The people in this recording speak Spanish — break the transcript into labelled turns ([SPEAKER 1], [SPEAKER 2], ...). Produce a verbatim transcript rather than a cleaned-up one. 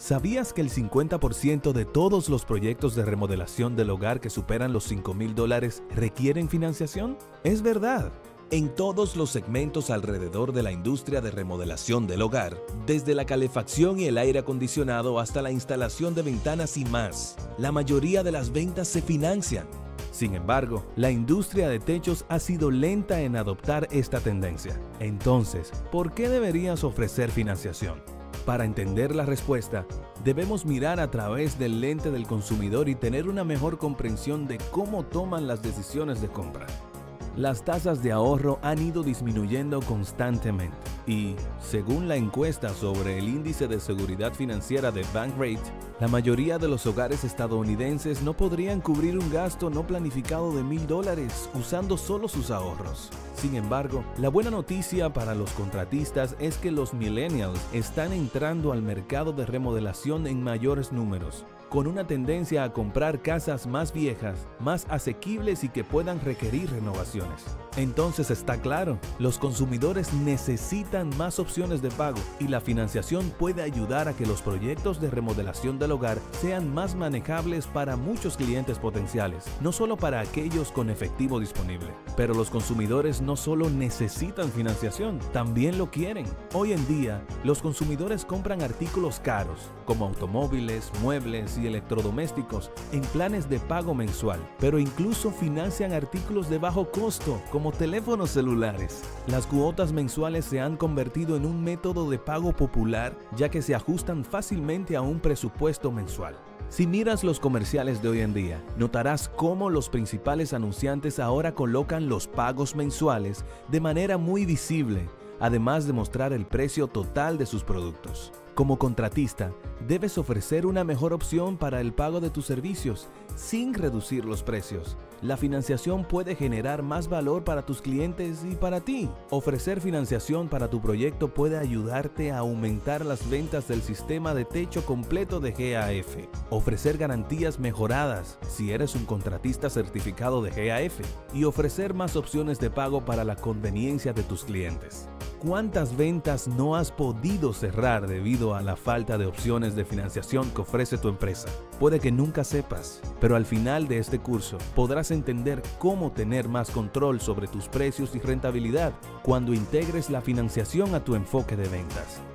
[SPEAKER 1] ¿Sabías que el cincuenta por ciento de todos los proyectos de remodelación del hogar que superan los cinco mil dólares requieren financiación? Es verdad. En todos los segmentos alrededor de la industria de remodelación del hogar, desde la calefacción y el aire acondicionado hasta la instalación de ventanas y más, la mayoría de las ventas se financian. Sin embargo, la industria de techos ha sido lenta en adoptar esta tendencia. Entonces, ¿por qué deberías ofrecer financiación? Para entender la respuesta, debemos mirar a través del lente del consumidor y tener una mejor comprensión de cómo toman las decisiones de compra. Las tasas de ahorro han ido disminuyendo constantemente y, según la encuesta sobre el índice de seguridad financiera de Bankrate, la mayoría de los hogares estadounidenses no podrían cubrir un gasto no planificado de mil dólares usando solo sus ahorros. Sin embargo, la buena noticia para los contratistas es que los millennials están entrando al mercado de remodelación en mayores números, con una tendencia a comprar casas más viejas, más asequibles y que puedan requerir renovaciones. Entonces está claro, los consumidores necesitan más opciones de pago y la financiación puede ayudar a que los proyectos de remodelación del hogar sean más manejables para muchos clientes potenciales, no solo para aquellos con efectivo disponible. Pero los consumidores no solo necesitan financiación, también lo quieren. Hoy en día, los consumidores compran artículos caros, como automóviles, muebles y electrodomésticos, en planes de pago mensual, pero incluso financian artículos de bajo costo, como teléfonos celulares. Las cuotas mensuales se han convertido en un método de pago popular, ya que se ajustan fácilmente a un presupuesto mensual. Si miras los comerciales de hoy en día, notarás cómo los principales anunciantes ahora colocan los pagos mensuales de manera muy visible, además de mostrar el precio total de sus productos. Como contratista, debes ofrecer una mejor opción para el pago de tus servicios sin reducir los precios. La financiación puede generar más valor para tus clientes y para ti. Ofrecer financiación para tu proyecto puede ayudarte a aumentar las ventas del sistema de techo completo de G A F. Ofrecer garantías mejoradas si eres un contratista certificado de G A F y ofrecer más opciones de pago para la conveniencia de tus clientes. ¿Cuántas ventas no has podido cerrar debido a la falta de opciones de financiación que ofrece tu empresa? Puede que nunca sepas, pero al final de este curso podrás entender cómo tener más control sobre tus precios y rentabilidad cuando integres la financiación a tu enfoque de ventas.